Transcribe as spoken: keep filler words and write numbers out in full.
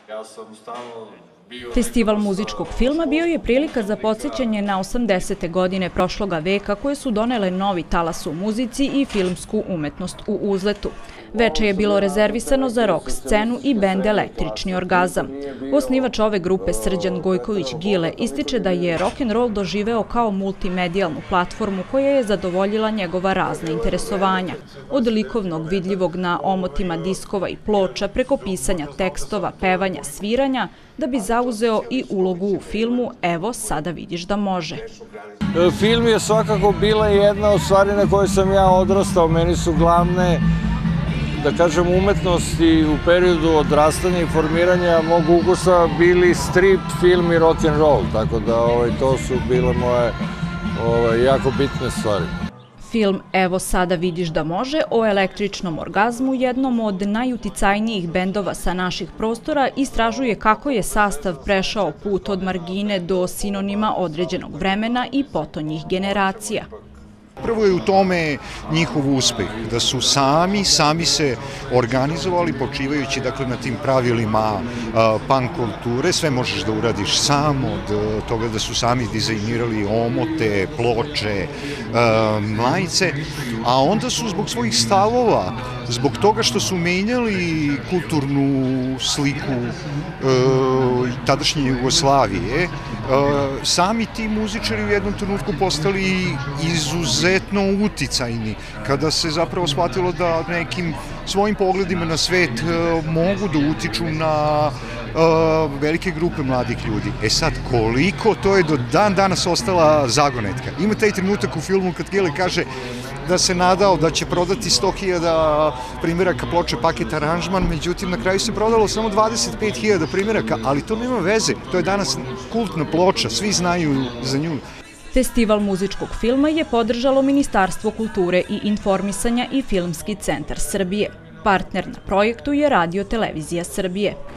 Ja sam stalno bio... Festival muzičkog filma bio je prilika za podsjećanje na osamdesete godine prošloga veka koje su donele novi talas u muzici i filmsku umetnost u uzletu. Veče je bilo rezervisano za rock scenu i bend Električni orgazam. Osnivač ove grupe Srđan Gojković-Gile ističe da je rock'n'roll doživeo kao multimedijalnu platformu koja je zadovoljila njegova razna interesovanja. Od likovnog vidljivog na omotima diskova i ploča preko pisanja tekstova, pevanja, sviranja, da bi zauzeo i ulogu u filmu Evo, sada vidiš da može. Film je svakako bila jedna od stvari na kojoj sam ja odrastao. Meni su glavne, da kažem, umetnosti u periodu odrastanja i formiranja mog ukusa bili strip, film i rock'n'roll, tako da ovaj, to su bile moje ovaj, jako bitne stvari. Film Evo, sada vidiš da može o električnom orgazmu, jednom od najuticajnijih bendova sa naših prostora, istražuje kako je sastav prešao put od margine do sinonima određenog vremena i potonjih generacija. Prvo je u tome njihov uspeh, da su sami, sami se organizovali, počivajući dakle na tim pravilima uh, punk kulture, sve možeš da uradiš sam, od uh, toga da su sami dizajnirali omote, ploče, uh, majice, a onda su zbog svojih stavova, zbog toga što su menjali kulturnu sliku uh, tadašnje Jugoslavije, uh, sami ti muzičari u jednom trenutku postali izuzetno uticajni, kada se zapravo shvatilo da nekim svojim pogledima na svet uh, mogu da utiču na uh, velike grupe mladih ljudi. E sad, koliko, to je do dan danas ostala zagonetka. Ima taj trenutak u filmu kad Gile kaže da se nadao da će prodati sto hiljada primjeraka ploče paket aranžman, međutim na kraju se prodalo samo dvadeset pet hiljada primjeraka, ali to nema veze, to je danas kultna ploča, svi znaju za nju. Festival muzičkog filma je podržalo Ministarstvo kulture i informisanja i Filmski centar Srbije. Partner na projektu je Radio Televizija Srbije.